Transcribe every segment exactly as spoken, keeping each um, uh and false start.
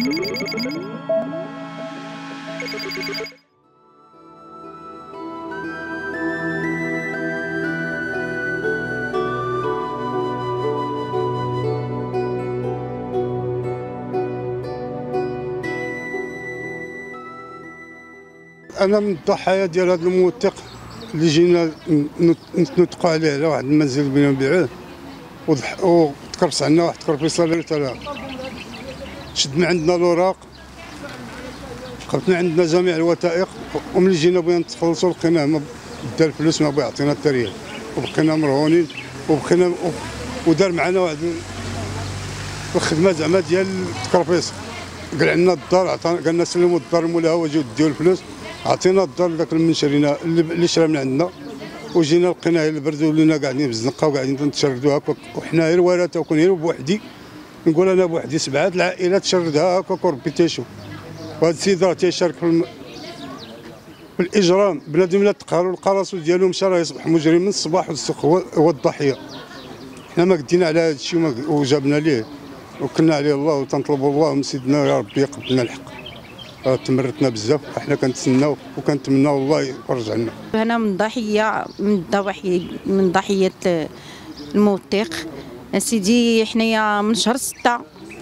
أنا من الضحايا ديال هذا الموثق اللي جينا نتنطقوا عليه على واحد المنزل بغينا نبيعوه وتكرفس عندنا واحد الكرفيصه اللي تاع شد من عندنا الأوراق، قبطنا عندنا جميع الوثائق، وملي جينا بغينا نتخلصوا لقيناه ما دا الفلوس ما بغى يعطينا حتى ريال، وبقينا مرهونين وبقينا ودار معنا واحد الخدمه زعما ديال التكرفيص، قال عندنا الدار عطانا قال لنا سلموا الدار لمولاها واجيو ديو الفلوس، عطينا الدار لذاك من شرينا اللي شرا من عندنا، وجينا لقيناه البرد ولينا قاعدين في الزنقه وقاعدين نتشردوا هكاك، وحنا غير ورثه وكون غير بوحدي نقول انا بوحدي سبعه العائلات تشردها هكاك وربي تيشوف، وهذا السيد راه تيشارك في, الم... في الاجرام، بنادم لا تقهروا لقى راسو ديالو مشى راه يصبح مجرم من الصباح والسوق هو, هو الضحيه. حنا ما قدينا على هذا الشيء وجابنا ليه وكلنا عليه الله وتنطلبوا الله من سيدنا يا ربي يقبل لنا الحق. تمرتنا بزاف، احنا كنتسناو وكنتمناو الله يفرج عنا. انا من ضحيه من ضحيه من ضحيه الموثق سيدي، حنايا من شهر ستة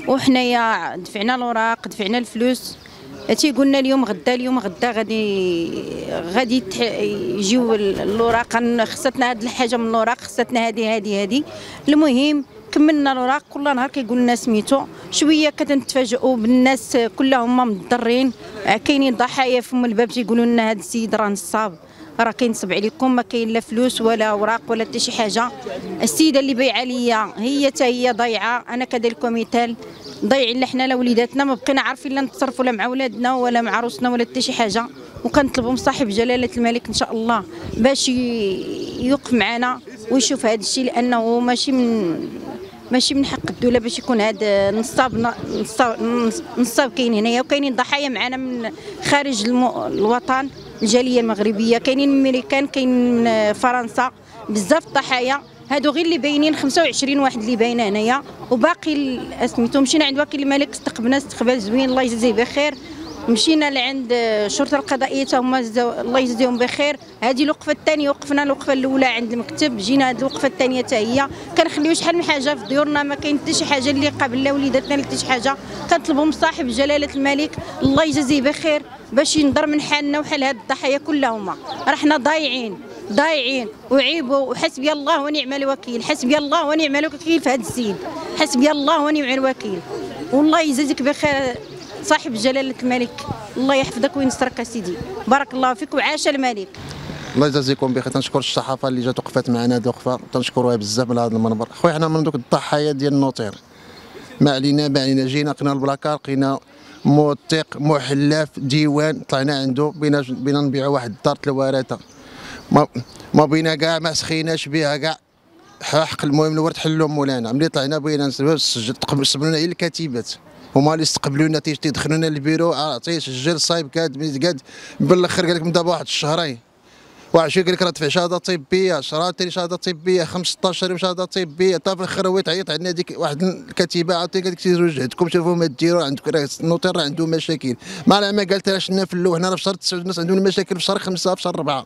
وحنايا دفعنا الاوراق دفعنا الفلوس، تيقولنا اليوم غدا اليوم غدا غادي غادي يجيو الاوراق، خصتنا هاد الحاجه من الاوراق، خصتنا هذه هذه هذه. المهم كملنا الاوراق، كل نهار كيقول لنا سميتو، شويه كتنتفاجئوا بالناس كلهم مضرين، كاينين ضحايا فم الباب تيقولوا لنا هذا السيد راه نصاب، راه كينصب عليكم، ما كاين لا فلوس ولا اوراق ولا حتى شي حاجه. السيده اللي بايعه ليا هي حتى هي ضايعه، انا كذلك مثال ضايعين حنا لا وليداتنا، ما بقينا عارفين لا نتصرفوا لا مع ولادنا ولا مع عروسنا ولا حتى شي حاجه، وكنطلبوا من صاحب جلاله الملك ان شاء الله باش يوقف معنا ويشوف هذا الشيء، لانه ماشي من ماشي من حق الدوله باش يكون هذا نصاب نصاب نصاب كاين هنايا، وكاينين ضحايا معنا من خارج الوطن، الجاليه المغربيه، كاينين من امريكان، كاين من فرنسا، بزاف الضحايا هادو غير اللي باينين خمسة وعشرين واحد اللي باينه هنايا، وباقي سميتو مشينا عند وكيل الملك استقبلنا استقبال زوين الله يجزيه بخير، مشينا لعند الشرطه القضائيه حتى هما الله يجزيهم بخير. هذه الوقفه الثانيه، وقفنا الوقفه الاولى عند المكتب، جينا هذه الوقفه الثانيه حتى هي كنخليو شحال من حاجه في ديورنا، ما كاين حتى شي حاجه اللي قابله وليداتنا حتى شي حاجه، كنطلبوا من صاحب جلاله الملك الله يجزيه بخير باش ينظر من حالنا وحال هاد الضحايا كلهم، راه حنا ضايعين ضايعين وعيبوا، وحسبي الله ونعم الوكيل، حسبي الله ونعم الوكيل في هذا السيد، حسبي الله ونعم الوكيل، والله يجزيك بخير صاحب جلاله الملك، الله يحفظك وينصرك سيدي، بارك الله فيك وعاش الملك. الله يجازيكم بخير. تنشكر الصحافه اللي جات وقفات معنا هذه الوقفه، تنشكروها بزاف من هذا المنبر. خويا حنا من دوك الضحايا ديال النوطير، ما علينا ما علينا، جينا لقينا البلاكار، لقينا موثق محلف ديوان، طلعنا عنده بينا بينا نبيعوا واحد الدار الورثه، ما ما بينا كاع ما سخيناش بها كاع حق. المهم الورد حلوا مولانا، ملي طلعنا بغينا نسجل تقبلونا غير الكتيبات، هما اللي استقبلونا تيدخلونا للبيرو، عطيه سجل صايب كاد كاد بالاخر قال لك من دابا واحد الشهرين واحد شويه قال لك راه دفع شهاده طبيه، شرا تاني شهاده طبيه، خمسطاش شهاده طبيه، حتى في الاخر هو تعيط عندنا ديك واحد الكتيبه عطيه قال لك سيروا جهدكم شوفوا ما ديروا، عندكم راه النوطير راه عنده مشاكل، ما على ما قالت لها شنا في الاول، هنا في شهر تسعة الناس عندهم مشاكل في شهر خمسة في شهر أربعة،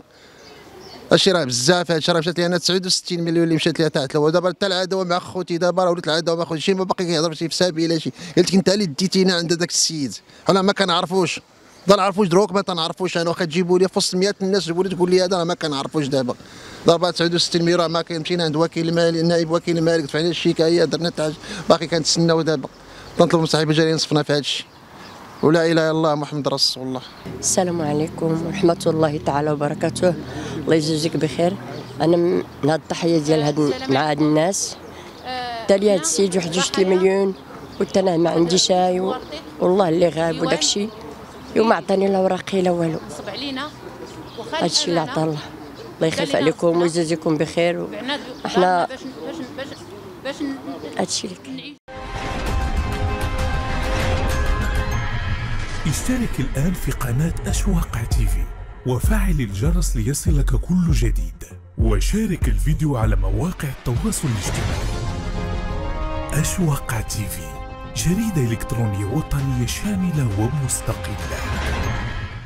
هادشي راه بزاف. هادشي راه مشات لي انا تسعة وستين مليون اللي مشات ليها تاعت الاول، دابا حتى العداوه مع خوتي، دابا راه ولات العداوه مع خوتي، شي ما باقي كيهضر شي في سبيله شي، قلت لك انت اللي ديتينا عند داك السيد، حنا ما كنعرفوش، ما نعرفوش دروك ما تنعرفوش، انا واخا تجيبوا لي في وسط مئة الناس تقول لي تقول لي هذا ما كنعرفوش. دابا ضربه تسعة وستين مليون راه ما كاين، مشينا عند وكيل المال نائب وكيل المالك دفعنا الشكايه درنا تاع باقي كنتسناو. دابا تنطلب من صاحب الجلاله ينصفنا في هذا الشيء، ولا اله الا الله محمد رسول الله. السلام عليكم ورحمه الله تعالى وبركاته، الله يجزيك بخير. انا من هاد الضحيه ديال هاد مع هاد الناس، دالي هاد السيد واحد جوج مليون قلت انا ما عندي شاي والله اللي غاب وداك الشيء، وما عطاني لا وراقي لا والو، هادشي اللي عطا الله، الله يخلف عليكم ويجازيكم بخير. احنا هادشي اللي كاين. اشترك الآن في قناة أشواق تيفي وفعل الجرس ليصلك كل جديد، وشارك الفيديو على مواقع التواصل الاجتماعي. أشواق تيفي جريدة إلكترونية وطنية شاملة ومستقلة.